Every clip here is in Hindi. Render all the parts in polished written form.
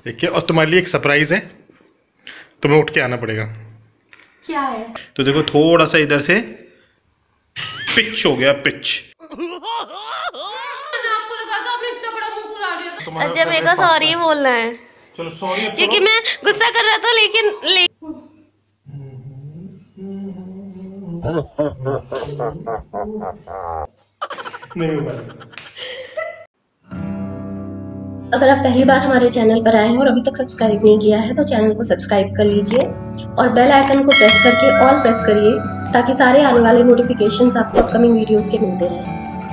ठीक है, और तुम्हारे लिए एक सरप्राइज है, तुम्हें उठ के आना पड़ेगा। क्या है? तो देखो थोड़ा सा इधर से पिच हो गया, पिच। आपको लगा था आपने इतना बड़ा मुंह खुला दिया। अच्छा मेरे को सॉरी बोलना है चलो सॉरी, क्योंकि मैं गुस्सा कर रहा था लेकिन नहीं होगा। अगर आप पहली बार हमारे चैनल पर आए हैं और अभी तक सब्सक्राइब नहीं किया है तो चैनल को सब्सक्राइब कर लीजिए और बेल आइकन को प्रेस करके ऑल प्रेस करिए ताकि सारे आने वाले नोटिफिकेशंस आपको अपकमिंग वीडियोस के मिलते रहें।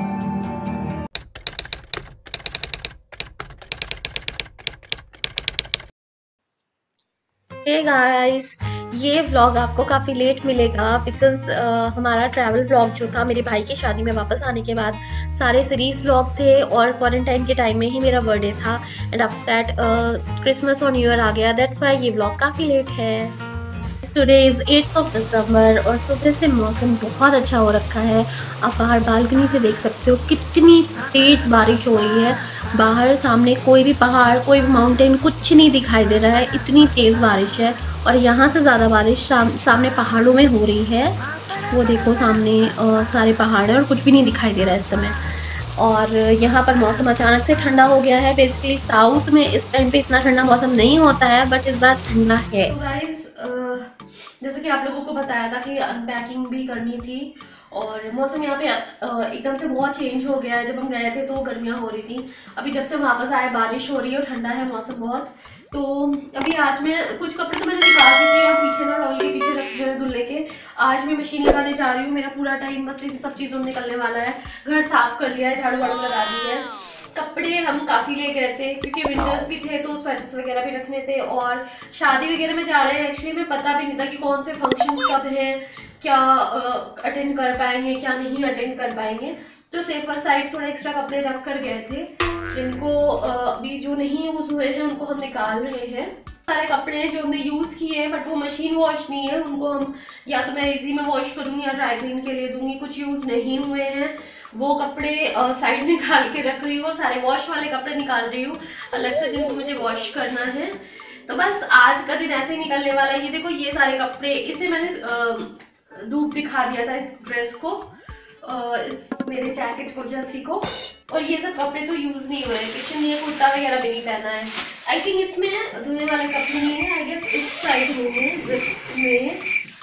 हे गाइस, ये व्लॉग आपको काफ़ी लेट मिलेगा बिकॉज हमारा ट्रैवल व्लॉग जो था मेरे भाई की शादी में वापस आने के बाद सारे सीरीज व्लॉग थे और क्वारंटाइन के टाइम में ही मेरा बर्थडे था एंड आफ्टर दैट क्रिसमस और न्यू ईयर आ गया, दैट्स वाई ये व्लॉग काफ़ी लेट है। Today is 8th of December और सुबह से मौसम बहुत अच्छा हो रखा है। आप बाहर बालकनी से देख सकते हो कितनी तेज़ बारिश हो रही है। बाहर सामने कोई भी पहाड़, कोई भी माउंटेन कुछ नहीं दिखाई दे रहा है, इतनी तेज़ बारिश है। और यहाँ से ज़्यादा बारिश सामने पहाड़ों में हो रही है। वो देखो सामने सारे पहाड़ हैं और कुछ भी नहीं दिखाई दे रहा है इस समय। और यहाँ पर मौसम अचानक से ठंडा हो गया है। बेसिकली साउथ में इस टाइम पे इतना ठंडा मौसम नहीं होता है बट इस बार ठंडा है। तो गाइस, जैसे कि आप लोगों को बताया था कि अनपैकिंग भी करनी थी और मौसम यहाँ पे एकदम से बहुत चेंज हो गया है। जब हम गए थे तो गर्मियाँ हो रही थी, अभी जब से वापस आए बारिश हो रही है और ठंडा है मौसम बहुत। तो अभी आज मैं कुछ कपड़े तो मैंने निकाल दिए थे, यहाँ पीछे ना डॉल के पीछे रखे हुए धुलने के। आज मैं मशीन लगाने जा रही हूँ। मेरा पूरा टाइम बस इन सब चीज़ों में निकलने वाला है। घर साफ कर लिया है, झाड़ू वाड़ू लगा दी है। कपड़े हम काफ़ी ले गए थे क्योंकि विंटर्स भी थे तो स्वेटर्स वगैरह भी रखने थे और शादी वगैरह में जा रहे हैं। एक्चुअली में पता भी नहीं था कि कौन से फंक्शंस कब हैं, क्या अटेंड कर पाएंगे क्या नहीं अटेंड कर पाएंगे। तो सेफर साइड थोड़े एक्स्ट्रा कपड़े रख कर गए थे जिनको अभी जो नहीं यूज़ हुए हैं उनको हम निकाल रहे हैं। सारे कपड़े हैं जो हमने यूज़ किए हैं बट वो मशीन वॉश नहीं है, उनको हम या तो मैं इजी में वॉश करूँगी या ड्राई क्लीन के लिए दूंगी। कुछ यूज़ नहीं हुए हैं वो कपड़े साइड निकाल के रख रही हूँ और सारे वॉश वाले कपड़े निकाल रही हूँ अलग से जिनको मुझे वॉश करना है। तो बस आज का दिन ऐसे ही निकलने वाला है। ये देखो ये सारे कपड़े, इसे मैंने धूप दिखा दिया था इस ड्रेस को, इस मेरे जैकेट को, जर्सी को। और ये सब कपड़े तो यूज़ नहीं हुए हैं, किचन ये कुर्ता वगैरह भी नहीं पहना है। आई थिंक इसमें धुलने वाले कपड़े नहीं है, आई गेस इस साइड में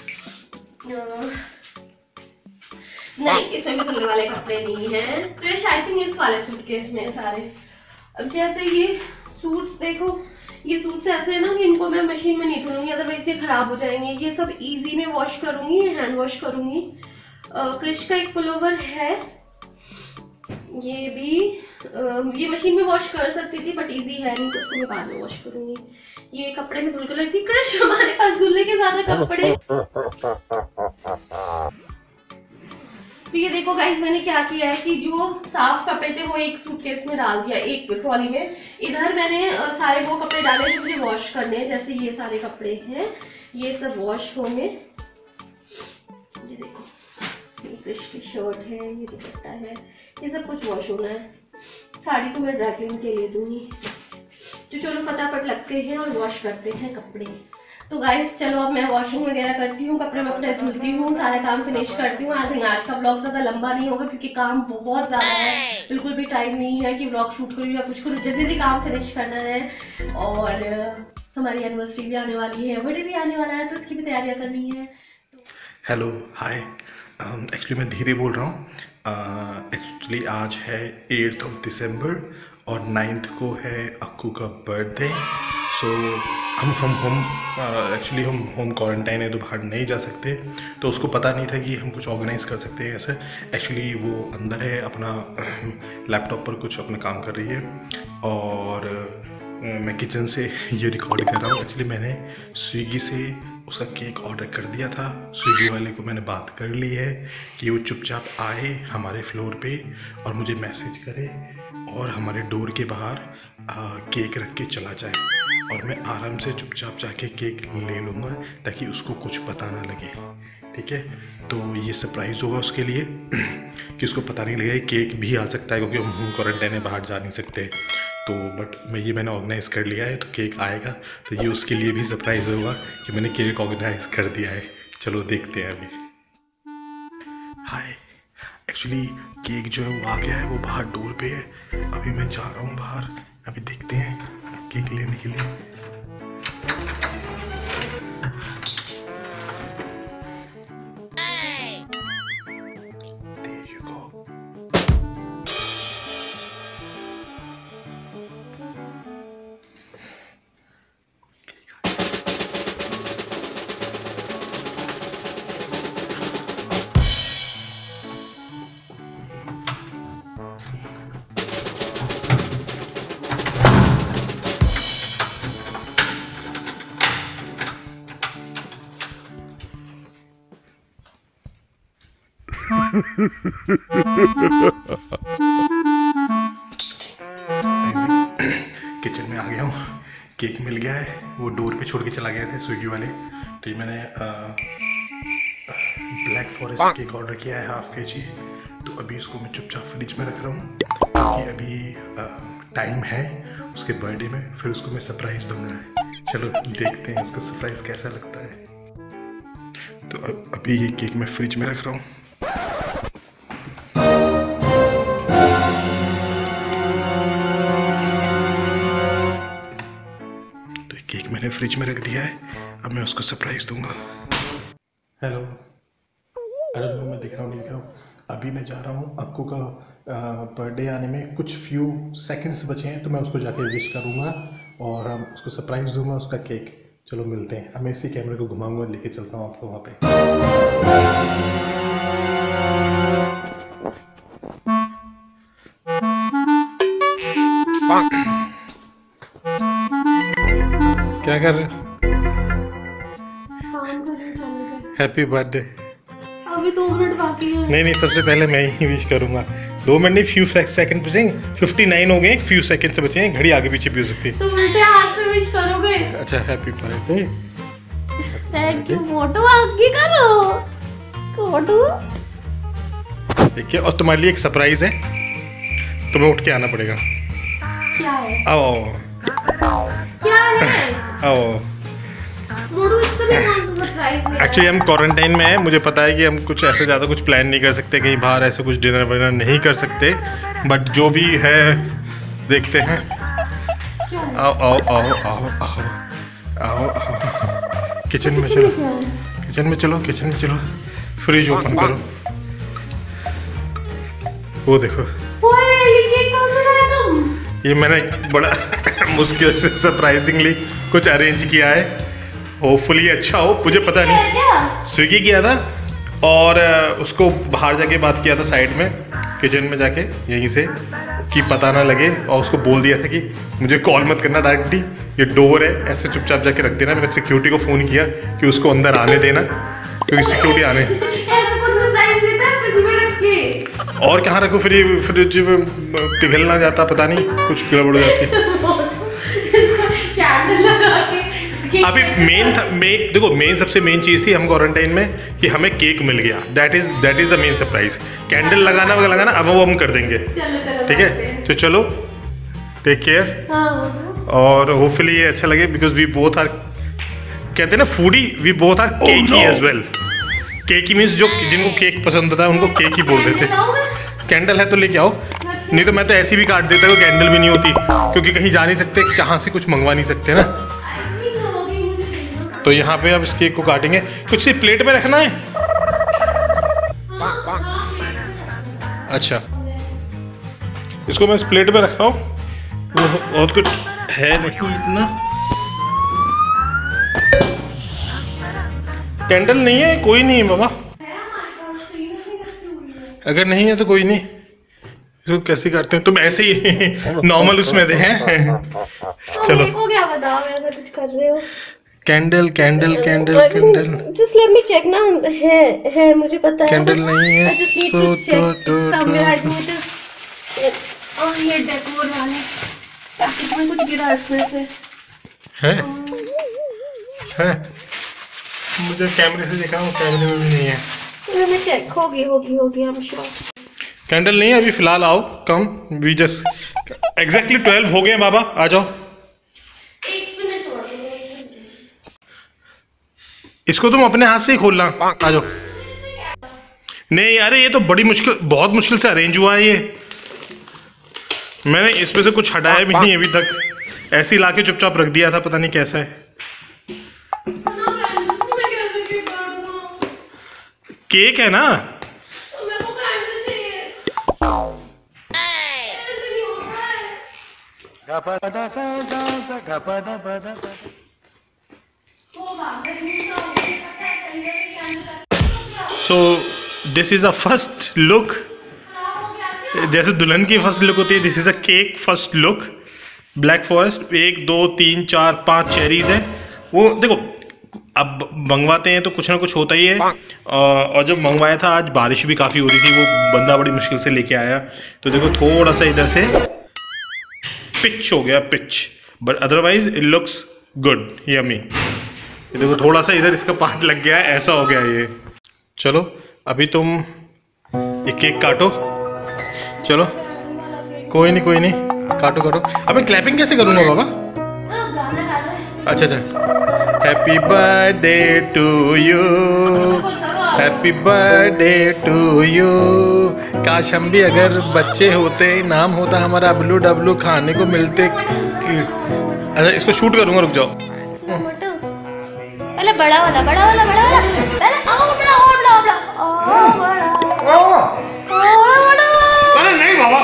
नहीं, इसमें भी धुलने वाले कपड़े नहीं हैं। फ्रेश आई थिंक इस वाले सूटकेस में सारे। अब जैसे ये सूट्स देखो, ये सूट्स ऐसे है ना कि इनको मैं मशीन में नहीं धुलूंगी अदरवाइज ये खराब हो जाएंगे। ये सब इजी में वॉश करूंगी, हैंड वॉश करूंगी। क्रिश का एक पुलोवर है, ये भी ये मशीन में वॉश कर सकती थी बट इजी है नहीं तो उसको मैं बाद में वॉश करूंगी। ये कपड़े में धुल कर लगती है। क्रिश हमारे पास धुलने के ज्यादा कपड़े। तो ये देखो गाइस, मैंने क्या किया है कि जो साफ कपड़े थे वो एक सूटकेस में डाल दिया, एक ट्रॉली में। इधर मैंने सारे वो कपड़े डाले जो मुझे वॉश करने हैं। जैसे ये सारे कपड़े हैं, ये सब वॉश होंगे। ये देखो, ये क्रिश की शर्ट है, ये दुपट्टा है, ये सब कुछ वॉश होना है। साड़ी तो मैं ड्राई क्लीन के लिए दूंगी। तो चलो फटाफट लगते हैं और वॉश करते हैं कपड़े। तो गाइस चलो अब मैं वॉशिंग वगैरह करती हूँ, कपड़े वपड़े धुलती हूँ, सारे काम फिनिश करती हूँ। आई थिंक आज का ब्लॉग ज़्यादा लंबा नहीं होगा क्योंकि काम बहुत ज़्यादा है। बिल्कुल भी टाइम नहीं है कि ब्लॉग शूट करूँ या कुछ करूँ, जल्दी काम फिनिश करना है। और हमारी एनिवर्सरी भी आने वाली है, बर्थडे भी आने वाला है तो इसकी भी तैयारियाँ करनी है। हेलो हाय, एक्चुअली मैं धीरे बोल रहा हूँ। एक्चुअली आज है 8th of December और 9th को है अक्कू का बर्थडे। सो हम एक्चुअली हम होम क्वारंटाइन है तो बाहर नहीं जा सकते, तो उसको पता नहीं था कि हम कुछ ऑर्गेनाइज कर सकते हैं ऐसे। एक्चुअली वो अंदर है, अपना लैपटॉप पर कुछ अपना काम कर रही है और मैं किचन से ये रिकॉर्ड कर रहा हूँ। एक्चुअली मैंने स्विगी से उसका केक ऑर्डर कर दिया था। स्विगी वाले को मैंने बात कर ली है कि वो चुपचाप आए हमारे फ्लोर पे और मुझे मैसेज करे और हमारे डोर के बाहर केक रख के चला जाए और मैं आराम से चुपचाप जाके केक ले लूँगा ताकि उसको कुछ पता ना लगे। ठीक है, तो ये सरप्राइज़ होगा उसके लिए कि उसको पता नहीं लगे। केक भी आ सकता है क्योंकि हम होम क्वारंटाइन में बाहर जा नहीं सकते। तो बट मैंने ऑर्गेनाइज़ कर लिया है, तो केक आएगा तो ये उसके लिए भी सरप्राइज़ होगा कि मैंने केक ऑर्गेनाइज कर दिया है। चलो देखते हैं अभी। हाय, एक्चुअली केक जो है वो आ गया है, वो बाहर डोर पे है। अभी मैं जा रहा हूँ बाहर, अभी देखते हैं केक लेने के लिए। There you go. किचन में आ गया हूँ, केक मिल गया है। वो डोर पे छोड़ के चला गया था स्विगी वाले, तो ये मैंने ब्लैक फॉरेस्ट केक ऑर्डर किया है 1/2 kg। तो अभी इसको मैं चुपचाप फ्रिज में रख रहा हूँ, क्योंकि अभी टाइम है उसके बर्थडे में, फिर उसको मैं सरप्राइज़ दूंगा। चलो देखते हैं उसका सरप्राइज़ कैसा लगता है। तो अभी ये केक मैं फ्रिज में रख रहा हूँ। केक मैंने फ्रिज में रख दिया है, अब मैं उसको सरप्राइज दूंगा। हेलो, अरे मैं दिख रहा हूँ। अभी मैं जा रहा हूँ, अक्कू का बर्थडे आने में कुछ फ्यू सेकंड्स बचे हैं, तो मैं उसको जाके विश करूँगा और उसको सरप्राइज दूंगा उसका केक। चलो मिलते हैं। अब मैं इसी कैमरे को घुमाऊंगा, लेके चलता हूँ आपको वहाँ पे। क्या कर रहे हो? Happy birthday. अभी 2 मिनट बाकी है। नहीं, सबसे पहले मैं ही विश करूंगा। 2 मिनट नहीं, फ्यू सेकंड बचे। 59 हो गए, फ्यू सेकंड से बचे हैं। घड़ी आगे पीछे भी हो सकती है। तुम उल्टे हाथ से विश करोगे? अच्छा, happy birthday. Thank you. Photo आगे करो, फोटो। देखिए, और तुम्हारे लिए एक सरप्राइज है, तुम्हें उठ के आना पड़ेगा। क्या है? आओ। क्या है? आओ। मोड़ू, इससे भी कौन सा सरप्राइज है? एक्चुअली हम क्वारंटाइन में हैं, मुझे पता है कि हम कुछ ऐसे ज़्यादा कुछ प्लान नहीं कर सकते, कहीं बाहर ऐसे कुछ डिनर विनर नहीं कर सकते, बट जो भी है देखते हैं। आओ आओ आओ आओ आओ आओ आओ, किचन में चलो, किचन में चलो, किचन में चलो। फ्रिज ओपन करो, वो देखो। ये केक कौन सा लाया तुम? ये मैंने बड़ा मुश्किल से सरप्राइजिंगली कुछ अरेंज किया है। होपफुली अच्छा हो, मुझे पता नहीं। स्विगी किया था और उसको बाहर जाके बात किया था साइड में, किचन में जाके यहीं से, कि पता ना लगे, और उसको बोल दिया था कि मुझे कॉल मत करना डायरेक्टली, ये डोर है, ऐसे चुपचाप जाके रख देना। मैंने सिक्योरिटी को फ़ोन किया कि उसको अंदर आने देना, क्योंकि सिक्योरिटी आने। और कहाँ रखो, फिर फ्रिज में पिघल ना जाता, पता नहीं कुछ गड़बड़ हो जाती। अभी मेन सबसे मेन चीज़ थी हम क्वारंटाइन में, कि हमें केक मिल गया। That is the main surprise. Candle लगाना वगैरह लगाना अब वो हम कर देंगे, ठीक है? तो चलो, टेक केयर, और होपफुली ये अच्छा लगे, बिकॉज वी बोथ आर, कहते हैं ना, foodie, we both are cakey as well. Cakey means जो जिनको केक पसंद होता है उनको केक ही बोल देते। कैंडल है तो लेके आओ, नहीं तो मैं तो ऐसी भी काट देता, कोई कैंडल भी नहीं होती, क्योंकि कहीं जा नहीं सकते, कहाँ से कुछ मंगवा नहीं सकते ना। तो यहाँ पे अब इस केक को काटेंगे। कुछ सिर्फ प्लेट में रखना है? अच्छा, इसको मैं इस प्लेट में रख रहा हूँ, और कुछ है नहीं इतना। कैंडल नहीं है? कोई नहीं है बाबा, अगर नहीं है तो कोई नहीं। इसको कैसे करते हैं? तुम ऐसे ही नॉर्मल उसमें दे हैं। चलो, क्या बताओ, ऐसा कुछ कर रहे हो? Candle candle candle candle, just let me check ना। है मुझे पता है, कैंडल नहीं है। ये डेकोर वाले पैकेट में कुछ गिरा इसमें से है? मुझे कैमरे से दिखाओ, कैमरे में भी नहीं है। मैं चेक होगी आई एम श्योर। कैंडल नहीं है अभी फिलहाल। आओ, कम, वी जस्ट एग्जैक्टली 12 हो गए बाबा, आ जाओ। 1 मिनट और। इसको तुम अपने हाथ से ही खोलना, आ जाओ। नहीं अरे ये तो बड़ी मुश्किल, बहुत मुश्किल से अरेंज हुआ है ये। मैंने इसमें से कुछ हटाया भी नहीं अभी तक, ऐसे ही लाके चुपचाप रख दिया था, पता नहीं कैसा है। केक है ना, so this is a first look. जैसे दुल्हन की फर्स्ट लुक होती है, this is a cake first look. Black forest 1 2 3 4 5 cherries है। वो देखो अब मंगवाते हैं तो कुछ ना कुछ होता ही है। और जब मंगवाया था आज बारिश भी काफ़ी हो रही थी, वो बंदा बड़ी मुश्किल से लेके आया, तो देखो थोड़ा सा इधर से पिच हो गया, pitch, but otherwise it looks good, yummy. देखो थोड़ा सा इधर इसका पार्ट लग गया है, ऐसा हो गया ये। चलो अभी तुम एक केक काटो, चलो कोई नहीं, काटो। अबे क्लैपिंग कैसे करूँगा बाबा? अच्छा happy birthday to you, happy birthday to you. काश हम भी अगर बच्चे होते, नाम होता हमारा ब्लू डब्लू, खाने को मिलते। अच्छा इसको शूट करूँगा, रुक जाओ। पहले बड़ा वाला पहले अरे नहीं बाबा,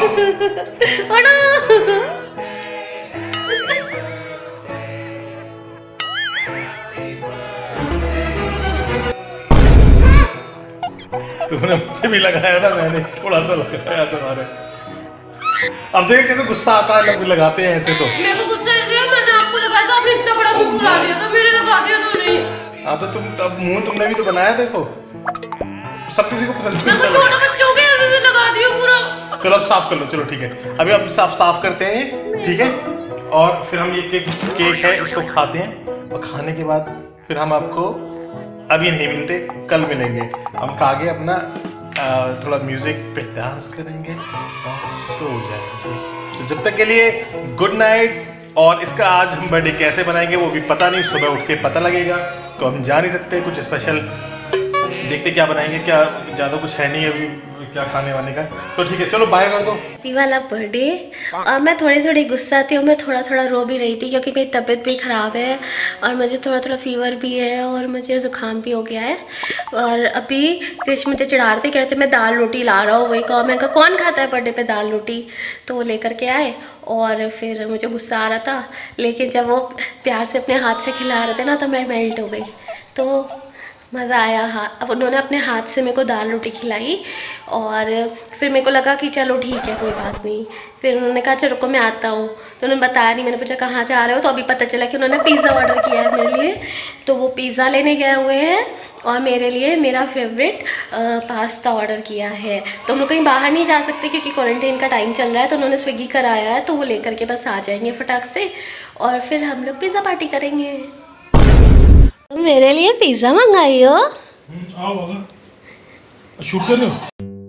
तुमने मुझे भी लगाया था, मैंने थोड़ा सा लगाया तुम्हारे। अब देख कैसे गुस्सा आता है, लोग लगाते हैं ऐसे। तो मेरे को गुस्सा इसलिए मैंने आपको लगाया था, आपने इतना बड़ा मुंह बना दिया था, मेरे लगा दिया तो नहीं। हाँ तो तुम तब मुंह तुमने भी तो बनाया, देखो सब किसी को पसंद नहीं आता। छोटे बच्चों के ऐसे लगा दिया पूरा। चलो अब साफ कर लो, चलो ठीक है। अभी अब साफ करते हैं, ठीक है। और फिर हम ये केक है, इसको खाते हैं, और खाने के बाद फिर हम आपको अभी नहीं मिलते, कल मिलेंगे। हम खा के अपना थोड़ा म्यूजिक पे डांस करेंगे और सो जाएंगे। तो जब तक के लिए गुड नाइट। और इसका आज हम बर्थडे कैसे बनाएंगे वो भी पता नहीं, सुबह उठ के पता लगेगा, तो हम जा नहीं सकते। कुछ स्पेशल देखते क्या बनाएंगे, क्या ज़्यादा कुछ है नहीं अभी क्या खाने वाने का। तो ठीक है चलो बाय कर दो। हैप्पी वाला बर्थडे। और मैं थोड़ी गुस्सा थी और मैं थोड़ा रो भी रही थी, क्योंकि मेरी तबीयत भी ख़राब है और मुझे थोड़ा फीवर भी है और मुझे ज़ुकाम भी हो गया है। और अभी कृष मुझे चिढ़ा रहे थे, कह रहे थे मैं दाल रोटी ला रहा हूँ, वही कहा। मैं कहा कौन खाता है बर्थडे पे दाल रोटी, तो वो लेकर के आए और फिर मुझे गुस्सा आ रहा था, लेकिन जब वो प्यार से अपने हाथ से खिला रहे थे ना, तो मैं मेल्ट हो गई, तो मज़ा आया। हाँ अब उन्होंने अपने हाथ से मेरे को दाल रोटी खिलाई और फिर मेरे को लगा कि चलो ठीक है कोई बात नहीं। फिर उन्होंने कहा चलो रुको मैं आता हूँ, तो उन्होंने बताया नहीं। मैंने पूछा कहाँ जा रहे हो, तो अभी पता चला कि उन्होंने पिज़्ज़ा ऑर्डर किया है मेरे लिए, तो वो पिज़्ज़ा लेने गए हुए हैं और मेरे लिए मेरा फेवरेट पास्ता ऑर्डर किया है। तो हम लोग कहीं बाहर नहीं जा सकते क्योंकि क्वारंटाइन का टाइम चल रहा है, तो उन्होंने स्विगी कराया है, तो वो लेकर के बस आ जाएंगे फटाक से और फिर हम लोग पिज़्ज़ा पार्टी करेंगे। तो मेरे लिए पिज़्ज़ा मंगाई हो? आओ बाबा, शूट कर रहे हो?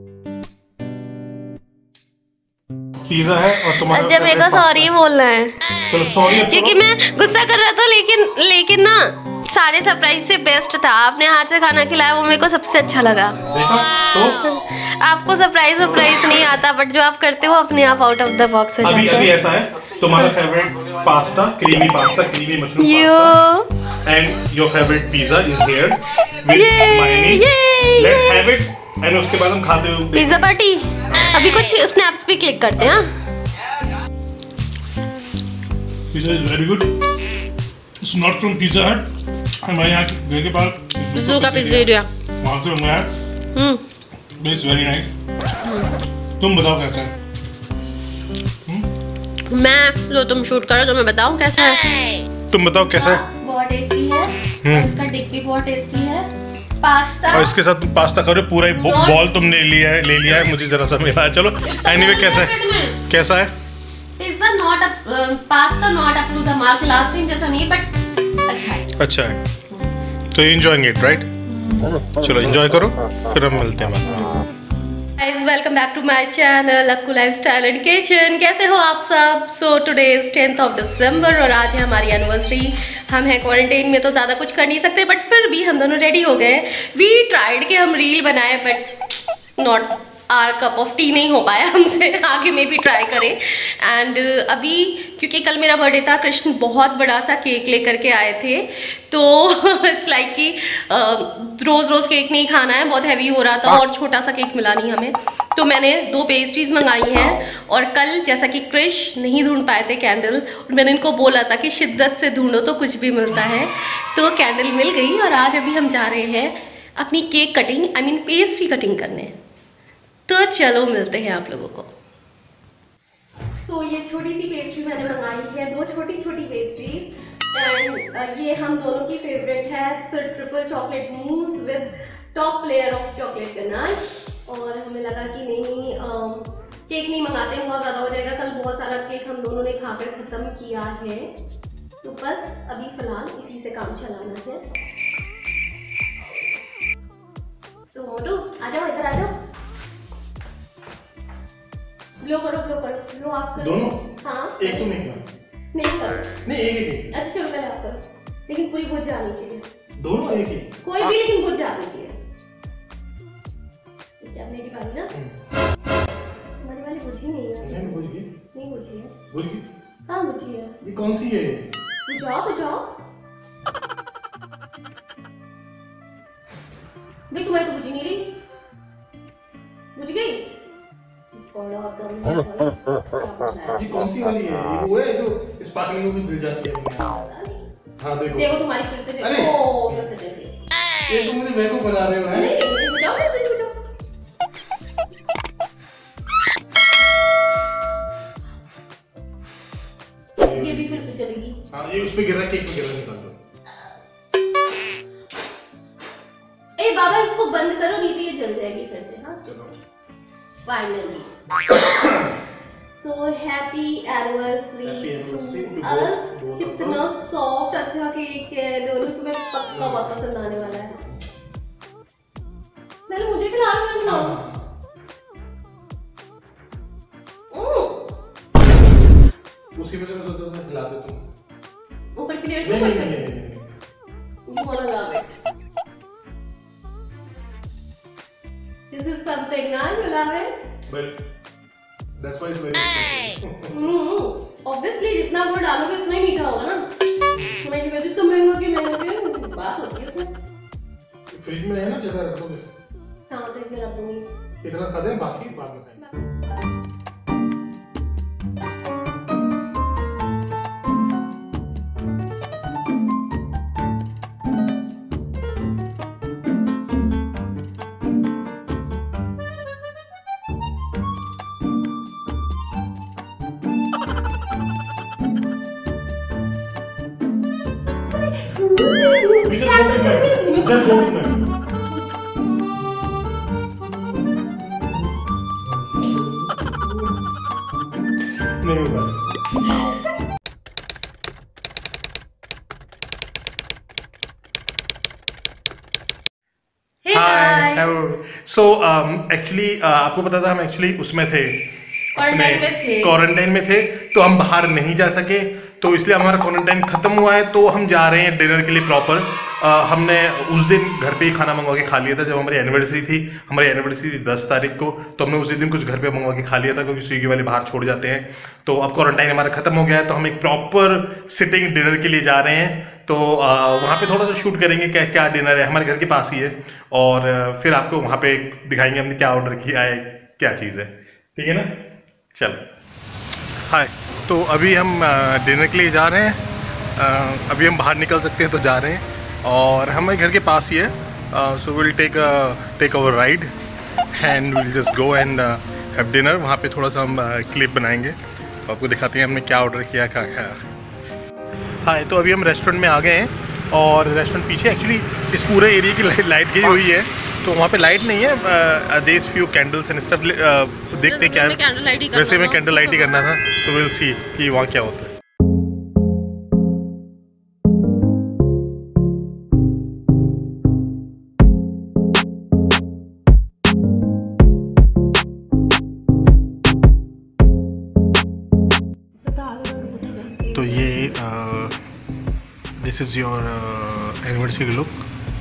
पिज़्ज़ा है और तुम्हारा अच्छा मेरे को सॉरी बोलना है, चलो सॉरी, क्योंकि मैं गुस्सा कर रहा था, लेकिन ना सारे सरप्राइज से बेस्ट था। आपने हाथ से खाना खिलाया वो मेरे को सबसे अच्छा लगा। देखा तो आपको सरप्राइज नहीं आता, बट जो आप करते हो अपने आप आउट ऑफ द बॉक्स हो जाता है। अभी ऐसा है, तुम्हारा favourite pasta, creamy mushroom pasta, and your favorite pizza is here with mayonnaise. Let's have it. And उसके बाद हम खाते हुए पिज़्ज़ा पार्टी। अभी कुछ स्नैप्स भी क्लिक करते हैं। Pizza is very good. It's not from Pizza Hut. हमारे यहाँ घर के पास ज़ू का पिज़्ज़ेरिया वहाँ से मंगाया है। But it's very nice. तुम बताओ कैसा है? मैं जो तुम शूट करो तो मैं बताऊं कैसा है। तुम बताओ कैसा है? बहुत टेस्टी है, इसका डिप भी बहुत टेस्टी है। पास्ता और इसके साथ तुम पास्ता करो, पूरा बॉल तुमने ले लिया है, मुझे जरा सा मिला है। चलो एनीवे कैसा है? Pizza not pasta not up to the mark, last time जैसा नहीं है बट अच्छा है। अच्छा है, तो एंजॉयिंग इट राइट? चलो एंजॉय करो, फिर हम मिलते हैं बाद में। Guys welcome back to my channel Akku lifestyle and kitchen. कैसे हो आप सब? So today is 10th of December और आज है हमारी एनिवर्सरी। हम हैं क्वारंटाइन में तो ज़्यादा कुछ कर नहीं सकते, बट फिर भी हम दोनों रेडी हो गए। वी ट्राइड कि हम रील बनाए, but not our cup of tea, नहीं हो पाया हमसे। आगे में भी ट्राई करें। एंड अभी क्योंकि कल मेरा बर्थडे था, कृष्ण बहुत बड़ा सा केक लेकर के आए थे, तो इट्स लाइक कि रोज़ रोज़ केक नहीं खाना है, बहुत हैवी हो रहा था और छोटा सा केक मिला नहीं हमें, तो मैंने 2 पेस्ट्रीज मंगाई हैं। और कल जैसा कि क्रिश नहीं ढूंढ पाए थे कैंडल, मैंने इनको बोला था कि शिद्दत से ढूंढो तो कुछ भी मिलता है, तो कैंडल मिल गई। और आज अभी हम जा रहे हैं अपनी cake cutting, I mean pastry cutting करने। तो चलो मिलते हैं आप लोगों को। तो ये छोटी सी पेस्ट्री मैंने मंगाई है, 2 छोटी छोटी पेस्ट्रीज, एंड ये हम दोनों की फेवरेट है, triple chocolate mousse with top layer of chocolate ganache. और हमें लगा कि नहीं केक नहीं मंगाते, बहुत ज़्यादा हो जाएगा। कल बहुत सारा केक हम दोनों ने खाकर ख़त्म किया है, तो बस अभी फ़िलहाल इसी से काम चलाना है। तो मोटू आ जाओ, इधर आ जाओ। लो करो, लो आप करो। दोनों? हाँ। एक तो नहीं करो। नहीं करो। नहीं एक। अच्छा चलो पहले आप करो, लेकिन पूरी भुज जानी चाहिए। दोनों एक ही? कोई भी, लेकिन भुज जानी चाहिए। क्या मेरी बारी ना? हमारी वाली भुज ही नहीं है। नहीं भुज गई। नहीं भुजी है। भुज गई? कहाँ भुजी है? ये कौन सी है? बुझाओ। भाई तुम्हारी तो भुजी नहीं रही। भुज गई? ये कौन सी वाली है? ये वो है जो स्पार्कलिंग में भी गिर जाती है। हाँ देखो तुम्हारी फिर से अरे फिर से देख। ये तुम मुझे बेवकूफ बना रहे हो हैं? नहीं बुझाओ। ये भी फिर से चलेगी। हाँ ये उसपे गिर रहा है, केक पे गिर रहा है, निकाल दो। ए बाबा इसको बंद करो, नहीं तो ये जल जाएगी फिर से। हाँ चलो finally. So happy anniversary to us. कितना सॉफ्ट अच्छा केक है, दोनों तुम्हें पक्का बहुत पसंद आने वाला है। पहले मुझे खिला रहा उसी में से मैं सोचा था खिला दे तुम। ऊपर क्लियर नहीं क्यों नहीं करते? नहीं You wanna love it. This is something, na? You love it? But that's why it's very special. Obviously जितना गुड़ डालोगे उतना ही मीठा होगा ना। मैं कहती तुम महंगे बात होती है उसमें। फ्रिज में है ना, जगह रख दोगे? हाँ फ्रिज में रख दूंगी। इतना खा दे, बाकी बाद में खाएंगे। Just go to me. नहीं होगा। सो एक्चुअली आपको पता था हम एक्चुअली उसमें थे, क्वारंटाइन में थे, तो हम बाहर नहीं जा सके, तो इसलिए हमारा क्वारंटाइन खत्म हुआ है। तो हम जा रहे हैं डिनर के लिए प्रॉपर। हमने उस दिन घर पे ही खाना मंगवा के खा लिया था, जब हमारी एनिवर्सरी थी। हमारी एनिवर्सरी थी 10 तारीख को, तो हमने उसी दिन कुछ घर पे मंगवा के खा लिया था, क्योंकि स्विगी वाले बाहर छोड़ जाते हैं। तो अब क्वारंटाइन हमारा खत्म हो गया है, तो हम एक प्रॉपर सिटिंग डिनर के लिए जा रहे हैं। तो वहाँ पे थोड़ा सा शूट करेंगे क्या क्या डिनर है, हमारे घर के पास ही है, और फिर आपको वहाँ पे दिखाएंगे हमने क्या ऑर्डर किया है, क्या चीज़ है। ठीक है ना? चलो हाय। तो अभी हम डिनर के लिए जा रहे हैं। अभी हम बाहर निकल सकते हैं तो जा रहे हैं, और हमारे घर के पास ही है। So will take our ride and will just go and have dinner. वहाँ पे थोड़ा सा हम क्लिप बनाएंगे, तो आपको दिखाते हैं हमने क्या ऑर्डर किया, क्या खाया। हाय, तो अभी हम रेस्टोरेंट में आ गए हैं, और रेस्टोरेंट पीछे एक्चुअली इस पूरे एरिया की लाइट गई हुई है, तो वहाँ पे लाइट नहीं है। There few candles and stuff. देखते हैं क्या है। वैसे में कैंडल लाइट ही करना था, तो विल सी कि वहाँ क्या होता है। तो ये this is your anniversary look.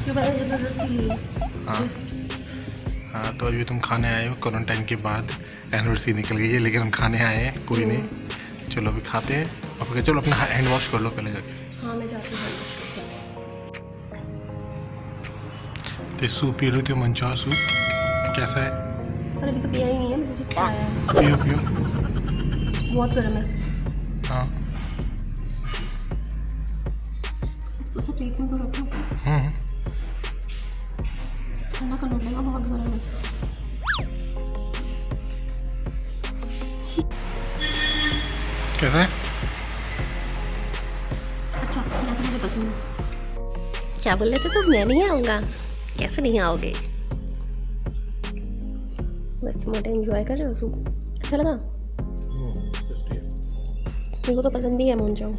हाँ तो अभी तुम खाने आए हो क्वारंटाइन के बाद, एनिवर्सरी निकल गई है लेकिन हम खाने आए हैं, कोई नहीं। चलो अभी खाते हैं और फिर चलो अपना हैंड वॉश कर लो पहले जाके। हाँ मैं जाती हूँ। तो सूप पी रही थी, मंचार सूप कैसा है? अरे अभी तो पिया ही नहीं है, मुझे जिससे आया है। पियो पियो। बहुत गर्म है। हाँ उसे प्लेट में तो रखो। ठंडा करना पड़ेगा, बहुत गर्म है। कैसा है? अच्छा जैसे मुझे पसंद है। क्या बोल रहे थे तुम? मैं नहीं आऊँगा? कैसे नहीं आओगे? बस मोटे एंजॉय कर रहे हो सूप? अच्छा लगा? मेरे को तो पसंद ही है मोनचाओ।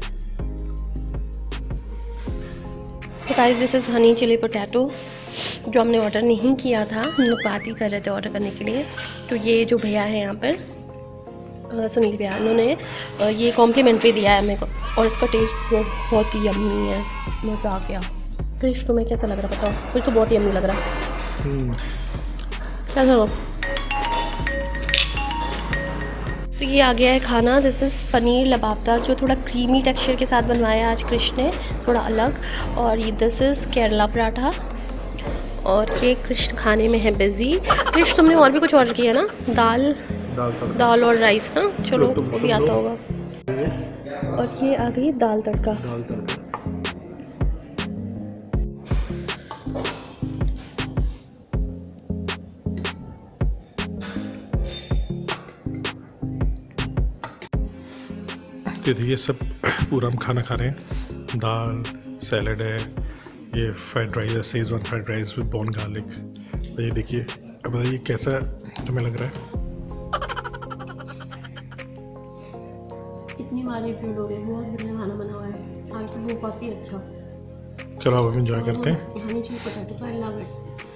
So guys this is honey chilli potato जो हमने ऑर्डर नहीं किया था, हम लोग बात ही कर रहे थे ऑर्डर करने के लिए। तो ये जो भैया है यहाँ पर सुनील भैया, उन्होंने ये कॉम्प्लीमेंट्री दिया है मेरे को और इसका टेस्ट बहुत ही यम्मी है, मज़ा आ गया। क्रिश तुम्हें कैसा लग रहा बताओ? मुझे तो बहुत यम्मी लग रहा है। कैसा हो? तो ये आ गया है खाना। दिस इज़ पनीर लबाबदार जो थोड़ा क्रीमी टेक्सचर के साथ बनवाया आज क्रिश ने, थोड़ा अलग। और ये दिस इज़ केरला पराठा और ये क्रिश खाने में है बिजी। क्रिश तुमने और भी कुछ ऑर्डर किया ना? दाल और राइस ना? चलो वो भी आता होगा। और ये आ गई दाल तड़का। तो देखिए सब पूरा हम खाना खा रहे हैं। दाल, सैलड है, ये फ्राइड राइस है, schezwan fried rice with burnt garlic. तो ये देखिए, अब बताइए कैसा तुम्हें लग रहा है? इतनी बार रिव्यू लोगे, बहुत बढ़िया खाना बना हुआ है आज तो, बहुत ही अच्छा। चलो अब हम एंजॉय करते हैं। Honey chilli potato, I love it.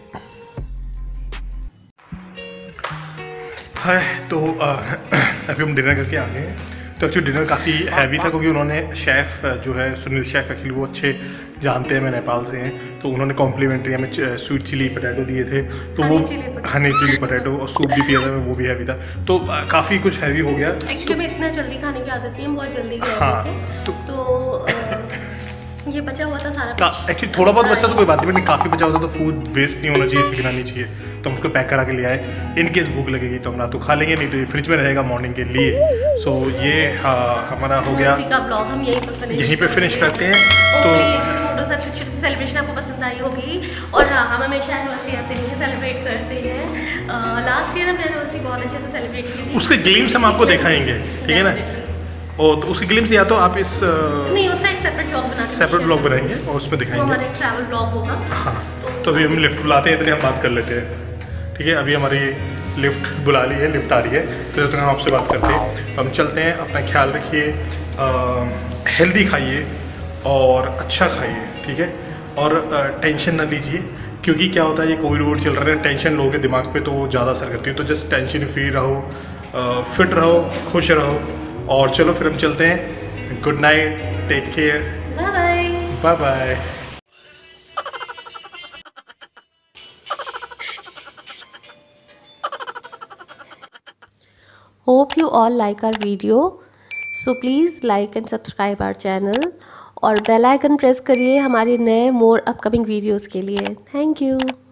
Hi तो अभी हम डिनर करके आ गए हैं। तो एक्चुअली डिनर काफ़ी हैवी था क्योंकि उन्होंने शेफ़ जो है सुनील शेफ़, एक्चुअली वो अच्छे जानते हैं, मैं नेपाल से हैं, तो उन्होंने कॉम्प्लीमेंट्री हमें स्वीट चिली पोटैटो दिए थे। तो वो हनी चिली पोटैटो और सूप भी पिया था, वो भी हैवी था। तो काफ़ी कुछ हैवी हो गया। एक्चुअली मैं इतना जल्दी खाने की आदत नहीं है, बहुत जल्दी गए हाँ थे। तो ये बचा हुआ था सारा। एक्चुअली थोड़ा बहुत बचा तो कोई बात नहीं, काफ़ी बचा होता तो फूड वेस्ट नहीं होना चाहिए, फेंकना नहीं चाहिए। तो हम उसको पैक करा के ले आए। इन केस भूख लगेगी तो हम रात को खा लेंगे, नहीं तो ये फ्रिज में रहेगा मॉर्निंग के लिए। सो ये हमारा हो गया। का ब्लॉग हम यहीं पे फिनिश करते हैं। तो छोटी छोटी सेलिब्रेशन आपको पसंद आई होगी। और हाँ, हम हमेशा एनिवर्सरी ऐसे नहीं सेलिब्रेट करते हैं। लास्ट ईयर हमने एनिवर्सरी बहुत अच्छे से सेलिब्रेट की थी। उसके ग्लिम्स हम आपको दिखाएंगे, ठीक है ना? और तो उसकी ग्लिम्स या तो आप इस नहीं, उसका एक सेपरेट ब्लॉग बनाएंगे और उसमें दिखाएंगे, हमारा एक ट्रैवल ब्लॉग होगा। हाँ तो अभी हम लिफ्ट बुलाते हैं, इतने हम बात कर लेते हैं, ठीक है? अभी हमारी लिफ्ट बुला ली है, लिफ्ट आ रही है, तो जब तक हम आपसे बात करते हैं तो हम चलते हैं। अपना ख्याल रखिए, हेल्दी खाइए और अच्छा खाइए, ठीक है? और टेंशन ना लीजिए, क्योंकि क्या होता है ये कोविड वोविड चल रहा है, टेंशन लोगे दिमाग पे तो वो ज़्यादा असर करती है। तो जस्ट टेंशन फ्री रहो, फिट रहो, खुश रहो। और चलो फिर हम चलते हैं। Good night, take care, bye bye, bye bye. Hope you all like our video, so please like and subscribe our channel और बेल आइकन प्रेस करिए हमारे नए मोर अपकमिंग वीडियोस के लिए। Thank you.